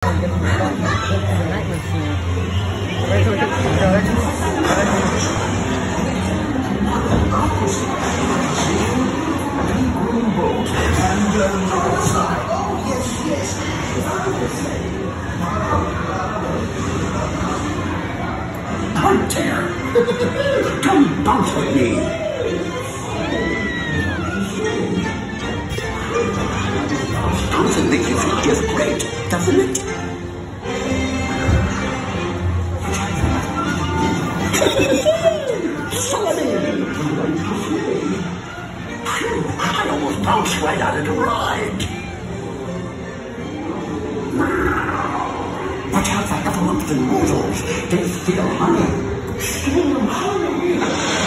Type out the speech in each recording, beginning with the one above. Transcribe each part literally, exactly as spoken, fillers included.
Come bounce with me! Bouncing makes you feel just great, doesn't it? Solomon! I almost bounced right out of the ride. Watch out for government and mortals. They steal money. Steal money.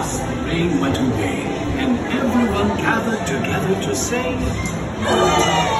Went away, and everyone gathered together to say,